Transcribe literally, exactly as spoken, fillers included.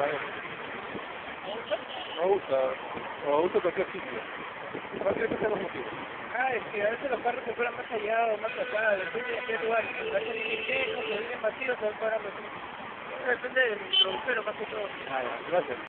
Me gusta, me gusta cualquier sitio. ¿Cuál crees que sean los motivos? Ah, es que a veces los carros se fueron más allá o más acá, depende de qué lugar. Si vas a ir lleno, si vienen vacíos, se van parando así. Depende del productor más que todo. Ah, ya, gracias.